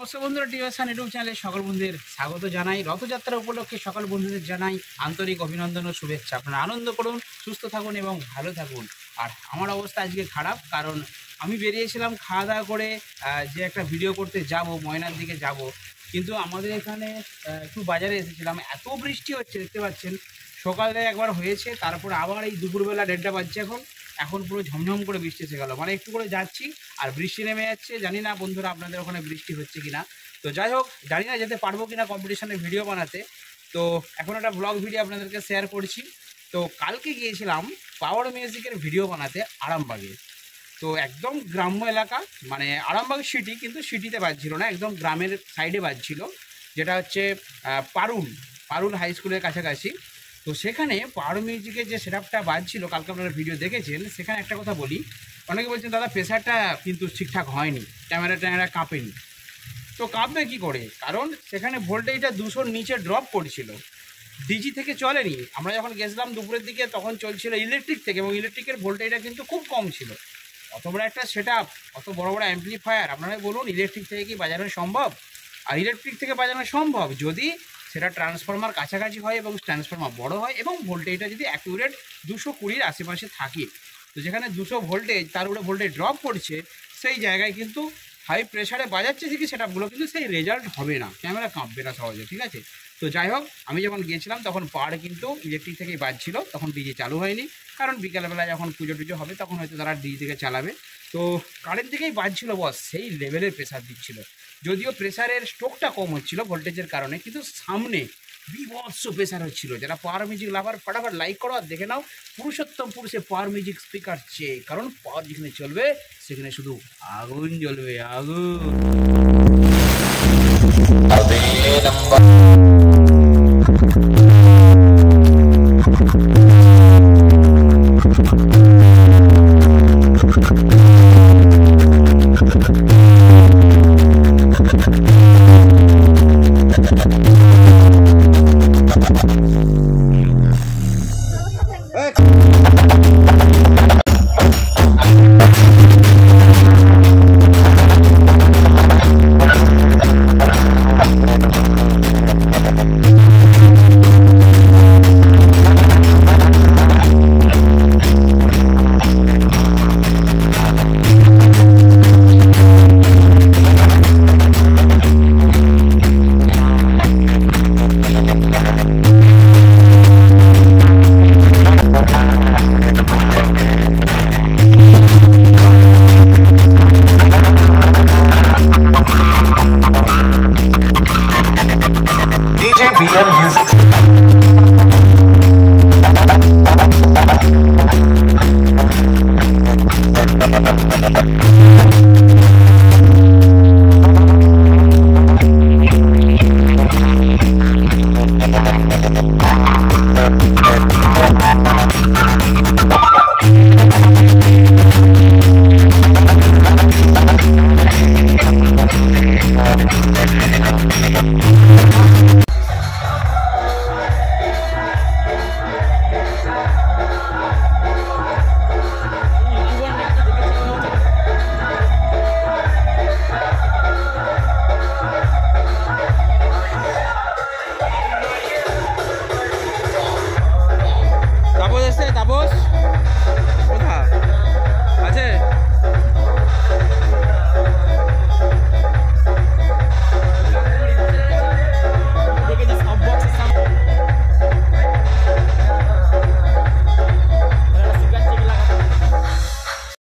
নমস্কার বন্ধুরা, টিভিশন ইউটিউব চ্যানেলে সকল বন্ধুদের স্বাগত জানাই। রথযাত্রা উপলক্ষে সকল বন্ধুদের জানাই আন্তরিক অভিনন্দন ও শুভেচ্ছা। আপনারা আনন্দ করুন, সুস্থ থাকুন এবং ভালো থাকুন। আর আমার অবস্থা আজকে খারাপ, কারণ আমি বেরিয়েছিলাম খাওয়া দাওয়া করে যে একটা ভিডিও করতে যাব, ময়নার দিকে যাব, কিন্তু আমাদের এখানে একটু বাজারে এসেছিলাম। এত বৃষ্টি হচ্ছে দেখতে পাচ্ছেন, সকালে একবার হয়েছে, তারপর আবার এই দুপুরবেলা 1:30 বাজছে এখন পুরো ঝমঝম করে বৃষ্টি এসে গেল। মানে একটু করে যাচ্ছি আর বৃষ্টি নেমে যাচ্ছে। জানি না বন্ধুরা আপনাদের ওখানে বৃষ্টি হচ্ছে কিনা। তো যাই হোক, জানি না যেতে পারবো কিনা কম্পিটিশনের ভিডিও বানাতে। তো এখন একটা ব্লগ ভিডিও আপনাদেরকে শেয়ার করছি। তো কালকে গিয়েছিলাম পাওয়ার মিউজিকের ভিডিও বানাতে আরামবাগে। তো একদম গ্রাম্য এলাকা, মানে আরামবাগ সিটি, কিন্তু সিটিতে বাজছিল না, একদম গ্রামের সাইডে বাজছিল, যেটা হচ্ছে পারুল হাই স্কুলের কাছাকাছি। তো সেখানে পাওয়ার মিউজিকের যে সেটআপটা বাজছিল, কালকে আপনারা ভিডিও দেখেছেন, সেখানে একটা কথা বলি। অনেকে বলছেন দাদা প্রেসারটা কিন্তু ঠিকঠাক হয়নি, ক্যামেরা কাঁপেনি। তো কাঁপবে কী করে, কারণ সেখানে ভোল্টেজটা 200-র নিচে ড্রপ করছিল, ডিজি থেকে চলেনি। আমরা যখন গেছিলাম দুপুরের দিকে তখন চলছিল ইলেকট্রিক থেকে, এবং ইলেকট্রিকের ভোল্টেজটা কিন্তু খুব কম ছিল। অত বড় একটা সেটআপ, অত বড় বড় অ্যাম্পলিফায়ার, আপনারাই বলুন ইলেকট্রিক থেকে কি বাজানো সম্ভব? আর ইলেকট্রিক থেকে বাজানো সম্ভব যদি সেটা ট্রান্সফরমার কাছাকাছি হয় এবং ট্রান্সফরমার বড় হয় এবং ভোল্টেজটা যদি অ্যাকুরেট 220-র আশেপাশে থাকে। তো যেখানে 200 ভোল্টেজ, তার উপরে ভোল্টেজ ড্রপ করছে, সেই জায়গায় কিন্তু হাই প্রেশারে বাজাচ্ছে ঠিকই সেটআপগুলো, কিন্তু সেই রেজাল্ট হবে না, ক্যামেরা কাঁপবে না সহজে, ঠিক আছে? তো যাই হোক, আমি যখন গিয়েছিলাম তখন পাওয়ার কিন্তু ইলেকট্রিক থেকেই বাজছিল, তখন ডিজি চালু হয়নি, কারণ বিকেলবেলা যখন পুজো টুজো হবে তখন হয়তো তারা ডিজি থেকে চালাবে। তো কারেন্ট থেকেই বাজছিল বস, সেই লেভেলের প্রেশার দিচ্ছিল। যদিও প্রেশারের স্ট্রোকটা কম হচ্ছিল ভোল্টেজের কারণে, কিন্তু সামনে বিভৎস প্রেশার হচ্ছিল। যারা পাওয়ার মিউজিক লাভার ফটাফট লাইক করো আর দেখে নাও পুরুষোত্তমপুর সে পাওয়ার মিউজিক স্পিকার চেয়ে, কারণ পাওয়ার যেখানে চলবে সেখানে শুধু আগুন জ্বলবে, আগুন।